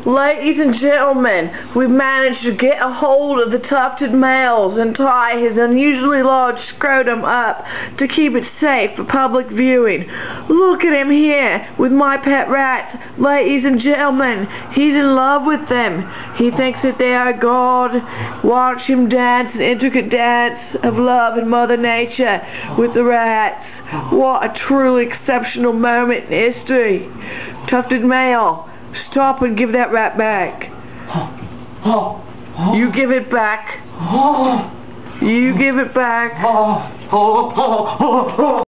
Ladies and gentlemen, we've managed to get a hold of the tufted males and tie his unusually large scrotum up to keep it safe for public viewing. Look at him here with my pet rats. Ladies and gentlemen, he's in love with them. He thinks that they are God. Watch him dance an intricate dance of love and Mother Nature with the rats. What a truly exceptional moment in history. Tufted male, stop and give that rat back. You give it back. You give it back.